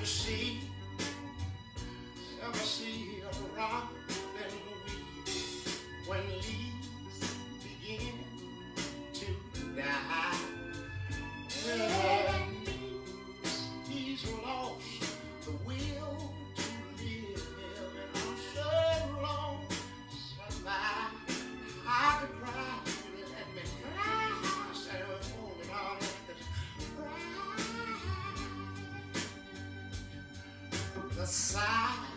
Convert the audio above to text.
you see, ever see a rock and weed when leaves begin to die? Well, that means he's lost the will to live, and I'm so long somebody I could cry, let me cry, instead of holding on like this. Cry. The sigh